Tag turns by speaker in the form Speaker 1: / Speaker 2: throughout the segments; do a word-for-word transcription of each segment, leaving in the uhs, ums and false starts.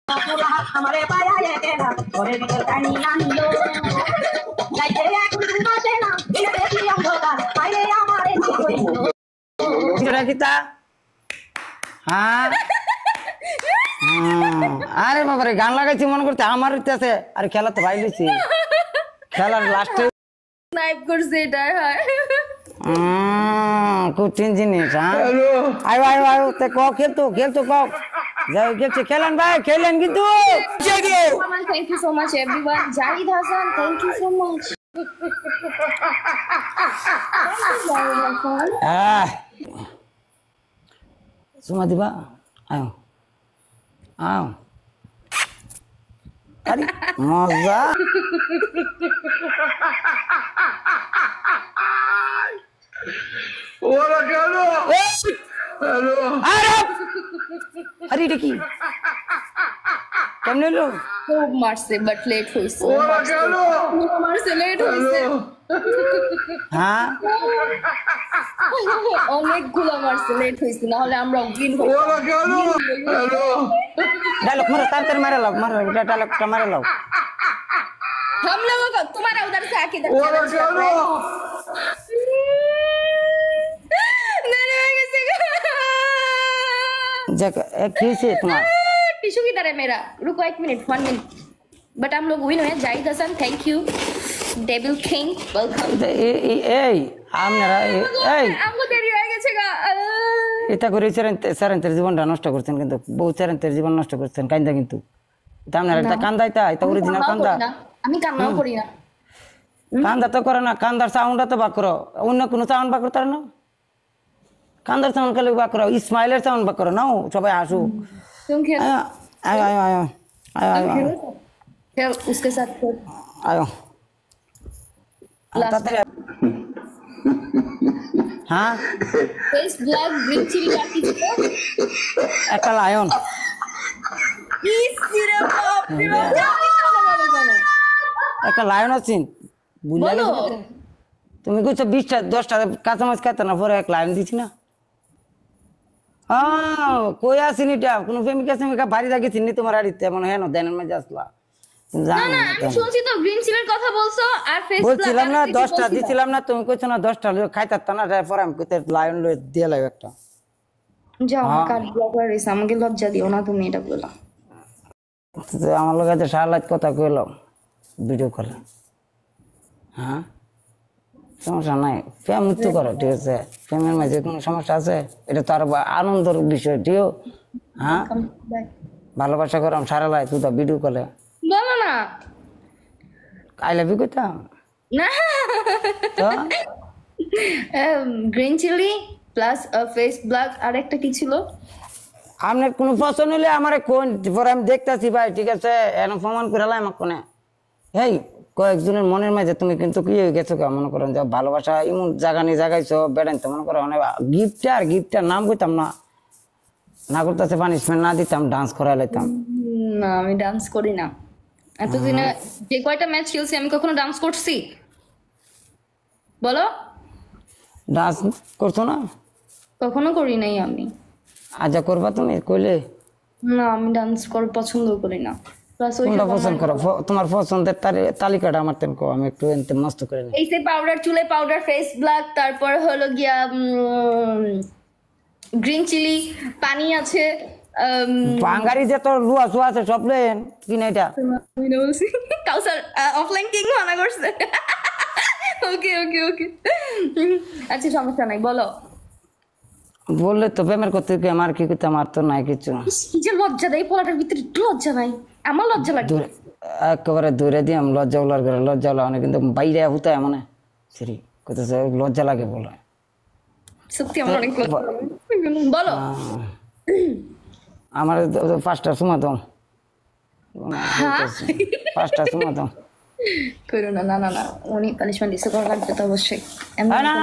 Speaker 1: हमारे पाया ये तेरा और भीतर कहानियां मिलो लाइक एक दूसरे से ना इन देखी हम होगा आए हमारे कोई
Speaker 2: किरा kita হ্যাঁ আরে বাবা রে গান লাগাইছি মনে করতে আমার ইতিহাসে আর খেলা তো ভাই লিছি খেলার লাস্টে
Speaker 3: স্নাইপ করছে এটা হয়
Speaker 2: হুম খুব তিন জিনিস হ্যাঁ আয় আয় আয় তে ক খেলতো খেলতো ক যাই খেলছে খেলেন ভাই খেলেন কিন্তু
Speaker 3: thank you so much everyone Zahid Hasan thank you so much
Speaker 2: ah semua tiba ayo ayo tadi moza
Speaker 4: Ora galo hello
Speaker 2: arab hari deki কেমনে লো
Speaker 3: খুব মারছে বাট লেট হইছে
Speaker 4: Ora galo
Speaker 3: মারছে লেট হইছে
Speaker 2: হ্যাঁ
Speaker 3: অনেকগুলো মারছে লেট হইছে না হলে আমরা উইন হই
Speaker 4: Ora galo hello
Speaker 2: डायलॉग मारो तार मारे लो मारो डायलॉग का मारे लो
Speaker 3: हम लोगों को तुम्हारा उधर से आके इधर
Speaker 4: Ora galo
Speaker 3: नहीं नहीं किसी
Speaker 2: जग एक कैसे तुम्हारा
Speaker 3: टिश्यू किधर है मेरा रुको एक मिनट वन मिनट बट हम लोग विन हुए Zahid Hasan thank you devil king welcome
Speaker 2: এই এই আপনারা এই
Speaker 3: हमको देरी हो গেছে গা
Speaker 2: এটা করে স্যারেন্তের জীবনটা নষ্ট করছেন কিন্তু বহু স্যারেন্তের জীবন নষ্ট করছেন কান্দা কিন্তু এটা আপনারা এটা কান্দাইতা এটা অরিজিনাল কান্দা
Speaker 3: আমি কান্নাও করি না
Speaker 2: কান্দা তো করে না কান্দার সাউন্ডটা তো বাক করো অন্য কোনো সাউন্ড বাক করতে না কান্দার সাউন্ড খালি বাক করো ইসমাইলের সাউন্ড বাক করো নাও সবাই হাসুক
Speaker 3: तुम खेल
Speaker 2: আয় আয় আয় আয় আয় আয়
Speaker 3: खेल उसके साथ खेल
Speaker 2: আয়
Speaker 3: Last
Speaker 2: তাড়াতাড়ি হ্যাঁ
Speaker 3: फेस ब्लैक ग्रीन चिली काटी ছিল
Speaker 2: একটা লায়ন
Speaker 3: ইস রে বাপ রে
Speaker 2: একটা লায়ন আছেন বুঝলা
Speaker 3: বলো
Speaker 2: তুমি কইছো বিশটা দশটা কাঁচামাচ খাইতে না পরে এক লাইন দিছি না হ্যাঁ কই আসিনি এটা কোনো প্রেমিকা সেমিকা বাড়ি রাখেছি নি তোমার আড়িতে মনে হয় না দেনের মাঝে আসলা
Speaker 3: না না আমি শুনছি তো গ্রিন চিলির কথা বলছো আর ফেস
Speaker 2: বলছিলাম না দশটা দিছিলাম না তুমি কইছো না দশটা খাইতে না পরে আমি কইতে লায়ন লয়ে দিয়ে লাই একটা
Speaker 3: যাও কাট ব্লক করে রেস আমাকে লজ্জা দিও না তুমি এটা বলো
Speaker 2: আমার লোক আছে সারালাত কথা কইলাম ভিডিও কলে হ্যাঁ সমস্যা নাই প্রেম মৃত্যু করো ঠিক আছে প্রেমের মাঝে কোনো সমস্যা আছে এটা তো আর আনন্দের বিষয় ঠিক হ্যাঁ ভালোবাসা করলাম সারালাই তুই তো ভিডিও কলে
Speaker 3: বলো না
Speaker 2: আই লাভ ইউ কইতাম
Speaker 3: না
Speaker 2: তো
Speaker 3: green chilli plus face block আর একটা কি ছিল
Speaker 2: আপনার কোনো পছন্দ হলে আমার কোন পরে আমি দেখতেছি ভাই ঠিক আছে এখন প্রমাণ করে লাই আমার কোনে এই কয়েকজনের মনের মাঝে তুমি কিন্তু কি হয়ে গেছো কা মনে করেন যে ভালোবাসা এমন জায়গা নিয়ে জায়গাইছো বেড়াইন তো মনে করো অনেক গিফট আর গিফটটার নাম কইতাম না না করতেছে পানিশমেন্ট না দিতাম ডান্স করাই লাইতাম
Speaker 3: না আমি ডান্স করি না এতদিনে যে কয়টা ম্যাচ খেলছি আমি কখনো ডান্স করছি বলো
Speaker 2: ডান্স করছো না
Speaker 3: কখনো করি নাই আমি
Speaker 2: আজা করবা তুমি কইলে
Speaker 3: না আমি ডান্স কর পছন্দ করি না প্লাস ওই
Speaker 2: কোনটা পছন্দ করো ফ- তোমার পছন্দের তালি- তালিকাটা আমার তেন কো আমি একটু এনতে মস্ত করে নিই
Speaker 3: এই সে পাউডার চুলে পাউডার ফেস ব্ল্যাক তারপর হলো গিয়া গ্রিন চিলি পানি আছে উম,
Speaker 2: বাঙালি যে তোর রুয়া সুয়া আছে সব লেন কি না এটা
Speaker 3: আমি না বলছি কাউসার অফলাইন কিং মানা করছে ওকে ওকে ওকে আচ্ছা সমস্যা নাই বলো
Speaker 2: বললে তো প্রেমের করতে কি আমার কি করতে আমার তো নাই কিছু
Speaker 3: ইস, কি যে লজ্জা দেয় পোলাটার ভিতরে একটু লজ্জা নাই আমার লজ্জা লাগে
Speaker 2: দূরে একেবারে দূরে দিয়ে আমি লজ্জা উলার করে লজ্জা উলা অনেক কিন্তু বাইরে হুতায় মনে সিরি কোথায় লজ্জা লাগে বলে
Speaker 3: সত্যি আমার অনেক লজ্জা লাগে। বলো
Speaker 2: আমার তো পাঁচটা সময় দাও
Speaker 3: হ্যাঁ
Speaker 2: পাঁচটা সময় দাও
Speaker 3: করো না না না না উনি পানিশমেন্ট দিছে করা লাগবে তো অবশ্যই এমন
Speaker 2: না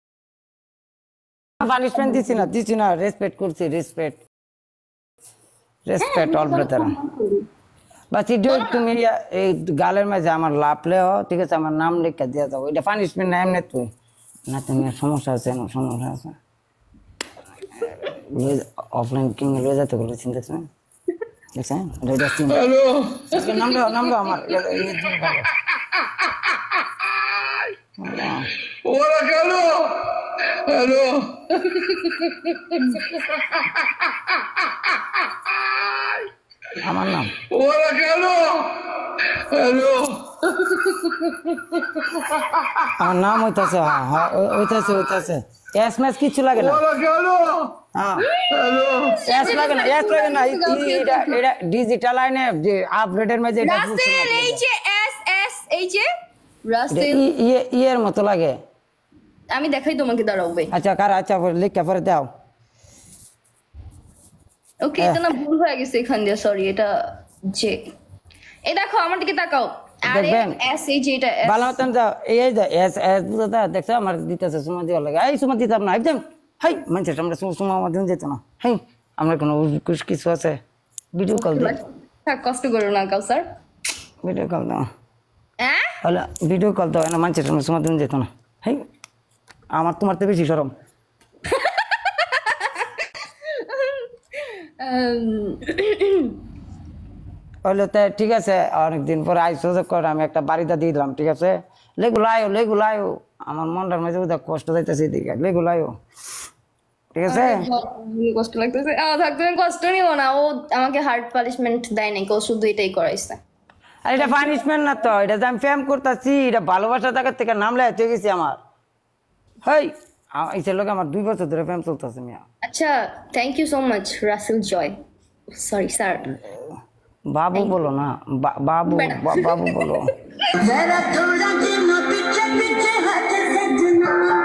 Speaker 2: পানিশমেন্ট দিছি না দিছি না রেসপেক্ট করছি রেসপেক্ট রেসপেক্ট অল ব্রাদার বাস ইডিও তুমি এই গালের মাঝে আমার লাভলে হো ঠিক আছে আমার নাম লিখে দিয়ে দাও এটা পানিশমেন্ট না এমনি তুই না তুমি সমস্যা আছে না সমস্যা আছে অফলাইন কিং লয়ে যেতে বলে চিন্তা দেখছেন এটা সিম
Speaker 4: হ্যালো
Speaker 2: নাম দাও নাম দাও আমার এ- এই জিনিস ভালো।
Speaker 4: ওরা গেল হ্যালো
Speaker 2: আমার নাম
Speaker 4: ওরা গেল হ্যালো
Speaker 2: আমার নাম হইতাছে হ্যাঁ হ্যাঁ ওই- হইতাছে হইতাছে এস ম্যাচ কিছু লাগে না
Speaker 4: ওরা গেল
Speaker 2: হ্যাঁ
Speaker 4: হ্যালো
Speaker 2: এস লাগে না এস লাগে না ই- ই- এটা এটা ডিজিটাল লাইনে যে আপডেটের মাঝে এটা
Speaker 3: রাসেল এই যে এস এস এই যে রাসেল
Speaker 2: ইয়ের মতো লাগে
Speaker 3: আমি দেখাই তোমাকে দাঁড়াও ভাই
Speaker 2: আচ্ছা কার আচ্ছা লিখা পরে দাও
Speaker 3: ওকে এটা না ভুল হয়ে গেছে এখান দিয়ে সরি এটা যে এই দেখো আমার দিকে তাকাও আরে
Speaker 2: দেখবেন?
Speaker 3: এস এই যে এটা S
Speaker 2: ভালো মতন দাও এই এই দাও এস এস বুঝা দেখছো আমার দিতেছে সুমা দেওয়া লাগে এই সুমা দিতাম না একদম হাই মানুষের আমরা সুমা সুমা আমার দিন যেত না হাই আমরা কোনো উস- কিছু আছে ভিডিও কল দিই
Speaker 3: থাক কষ্ট করো না কাউসার
Speaker 2: ভিডিও কল দাও
Speaker 3: হ্যাঁ
Speaker 2: হলো ভিডিও কল দাও না মানুষের আমরা সুমা দিন যেত না হাই আমার তোমার তো বেশি সরম হইলো তাই ঠিক আছে অনেকদিন পরে আইসো করে আমি একটা বাড়িটা দিয়ে দিলাম ঠিক আছে লেগুলো আয়ো লেগুলো আয়ো আমার মনটার মাঝে ওদের কষ্ট যাইতেছে এদিকে লেগুলো আয়ো ঠিক আছে
Speaker 3: কষ্ট লাগতেছে আহ থাক তুমি কষ্ট নিও না ও আমাকে হার্ড পানিশমেন্ট দেয় নাই ও শুধু এটাই করাইছে
Speaker 2: আর এটা পানিশমেন্ট না তো এটা যে আমি প্রেম করতেছি এটা ভালোবাসা জায়গার থেকে নাম লেগে গেছি আমার হেই এই ছেলেকে আমার দুই বছর ধরে প্রেম চলতেছে মিয়া
Speaker 3: আচ্ছা thank you so much Rasel Joy sorry sir
Speaker 2: বাবু বলো না বা- বাবু বা- বাবু বলো
Speaker 1: जरा थोड़ा दिन पीछे पीछे हट सजना